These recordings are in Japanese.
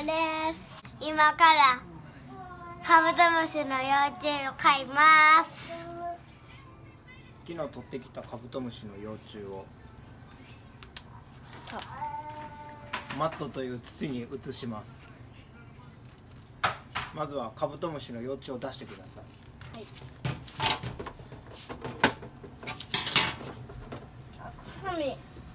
です。今からカブトムシの幼虫を飼います。 昨日取ってきたカブトムシの幼虫をマットという土に移します。まずはカブトムシの幼虫を出してください。 はい。ハサミ。よ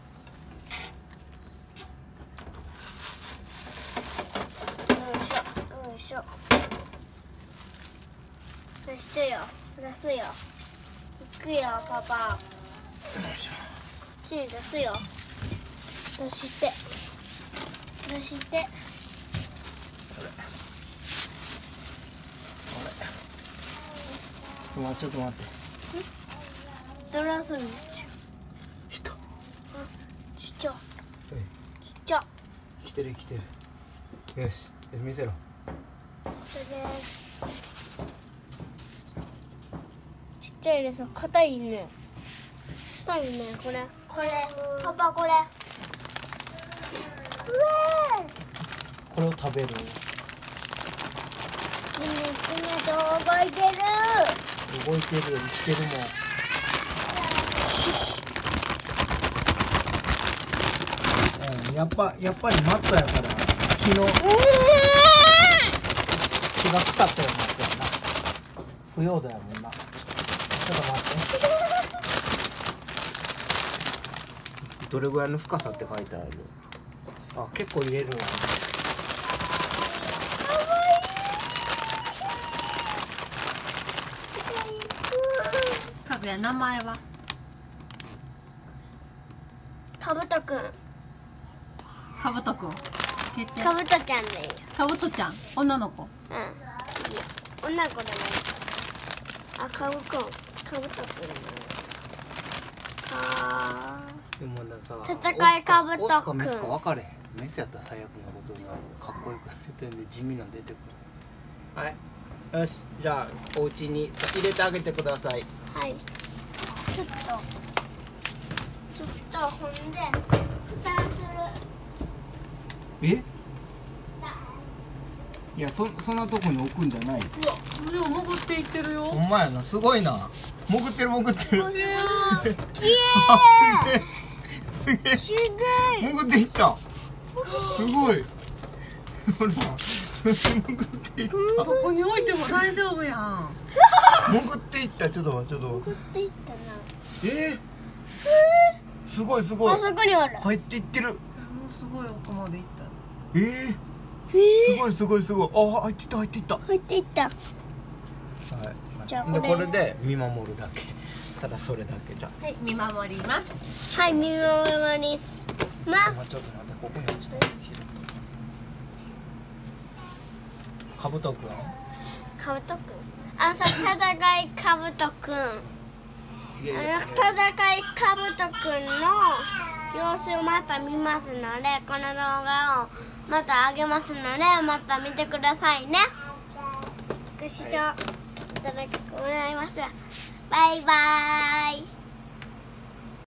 いしょ。出してよ。出すよ。行くよ、パパ。こっちに出すよ。出して。出して。 ちょっと待って。 どらすの。 人。 ちっちゃ。ちっちゃ。 来てる。よし、見せろ。 これです。ちっちゃいです。硬いね。硬いね。これ。パパこれ。 これを食べる。 動いてる。 動いてるよ、生きてるもん。やっぱりマットやから木が腐ったようになってるな。腐葉土やもんな。ちょっと待って。どれぐらいの深さって書いてある。あ、結構入れるな。 かぐや、名前はかぶとくん。 かぶとくん。 かぶとちゃんでいいよ。 かぶとちゃん、女の子。 うん。いいよ。女の子でもいい。あ、かぶとくん。 でもさ、 戦いかぶとくん。 オスかメスか分かれへん。メスやったら最悪なことになる。かっこよくなれてんで地味なん出てくる。はい。よし、じゃあお家に入れてあげてください。 はい。ちょっとほんで蓋する。 え？いや、そんなとこに置くんじゃない。 うわ、でも潜っていってるよ。 ほんまやな、すごいな。潜ってる。 きれい。 すげえ。潜っていった。すごい。ほら、潜っていった。 どこに置いても大丈夫やん。 潜っていった。ちょっと待って。 潜っていったな。 すごい。 あそこにおる。 入っていってる。 もうすごい奥まで行った。 すごい。あ、入っていった。 入っていった。 はい。 じゃあでこれで見守るだけ。ただそれだけじゃ。 はい、見守ります。 はい、見守ります。 ちょっと待って、ここに落ちたやつ。かぶとくん。 かぶとくん。あのさ、戦いかぶとくん。戦いかぶとくんの様子をまた見ますので、この動画をまた上げますので、また見てくださいね。ご視聴いただきお願いします。バイバーイ。